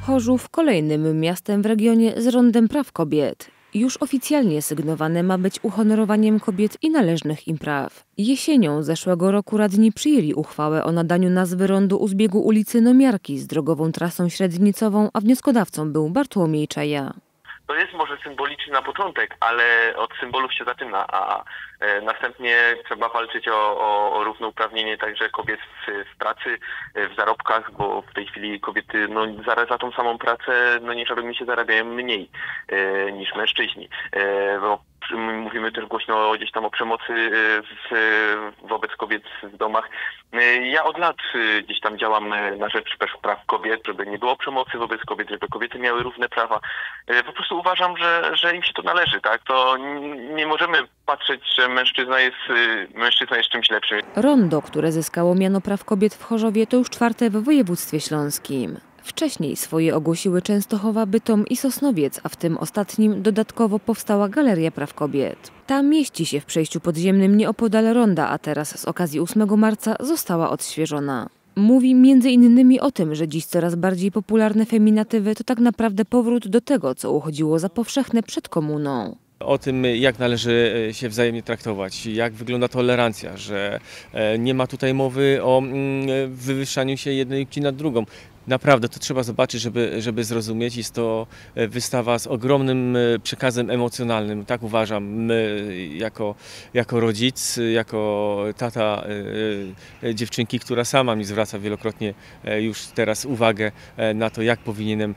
Chorzów kolejnym miastem w regionie z Rondem Praw Kobiet. Już oficjalnie sygnowane ma być uhonorowaniem kobiet i należnych im praw. Jesienią zeszłego roku radni przyjęli uchwałę o nadaniu nazwy rondu u zbiegu ulicy Nomiarki z drogową trasą średnicową, a wnioskodawcą był Bartłomiej Czaja. To jest może symboliczny na początek, ale od symbolów się zaczyna, a następnie trzeba walczyć o równouprawnienie także kobiet w pracy, w zarobkach, bo w tej chwili kobiety za tą samą pracę nie żarujmy się zarabiają mniej niż mężczyźni. Bo mówimy też głośno gdzieś tam o przemocy wobec kobiet w domach. Ja od lat gdzieś tam działam na rzecz praw kobiet, żeby nie było przemocy wobec kobiet, żeby kobiety miały równe prawa. Po prostu uważam, że im się to należy, tak? To nie możemy patrzeć, że mężczyzna jest czymś lepszym. Rondo, które zyskało miano praw kobiet w Chorzowie, to już czwarte w województwie śląskim. Wcześniej swoje ogłosiły Częstochowa, Bytom i Sosnowiec, a w tym ostatnim dodatkowo powstała Galeria Praw Kobiet. Ta mieści się w przejściu podziemnym nieopodal ronda, a teraz z okazji 8 marca została odświeżona. Mówi m.in. o tym, że dziś coraz bardziej popularne feminatywy to tak naprawdę powrót do tego, co uchodziło za powszechne przed komuną. O tym, jak należy się wzajemnie traktować, jak wygląda tolerancja, że nie ma tutaj mowy o wywyższaniu się jednej płci nad drugą. Naprawdę to trzeba zobaczyć, żeby zrozumieć. Jest to wystawa z ogromnym przekazem emocjonalnym, tak uważam, my jako rodzic, jako tata dziewczynki, która sama mi zwraca wielokrotnie już teraz uwagę na to, jak powinienem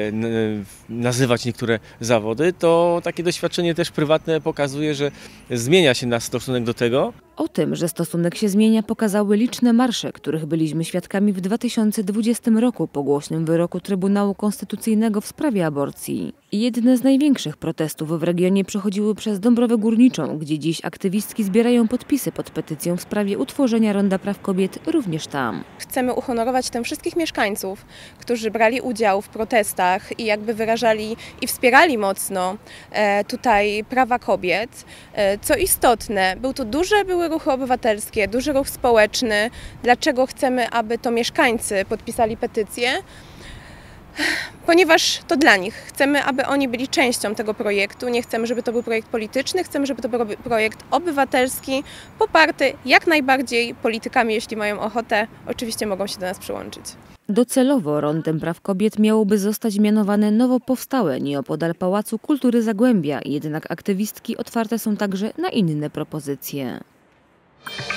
nazywać niektóre zawody, to takie doświadczenie też prywatne pokazuje, że zmienia się nasz stosunek do tego. O tym, że stosunek się zmienia, pokazały liczne marsze, których byliśmy świadkami w 2020 roku po głośnym wyroku Trybunału Konstytucyjnego w sprawie aborcji. Jedne z największych protestów w regionie przechodziły przez Dąbrowę Górniczą, gdzie dziś aktywistki zbierają podpisy pod petycją w sprawie utworzenia Ronda Praw Kobiet również tam. Chcemy uhonorować tym wszystkich mieszkańców, którzy brali udział w protestach i jakby wyrażali i wspierali mocno tutaj prawa kobiet. Co istotne, były ruchy obywatelskie, duży ruch społeczny. Dlaczego chcemy, aby to mieszkańcy podpisali petycję? Ponieważ to dla nich. Chcemy, aby oni byli częścią tego projektu. Nie chcemy, żeby to był projekt polityczny. Chcemy, żeby to był projekt obywatelski, poparty jak najbardziej politykami, jeśli mają ochotę. Oczywiście mogą się do nas przyłączyć. Docelowo Rondem Praw Kobiet miałoby zostać mianowane nowo powstałe nieopodal Pałacu Kultury Zagłębia, jednak aktywistki otwarte są także na inne propozycje.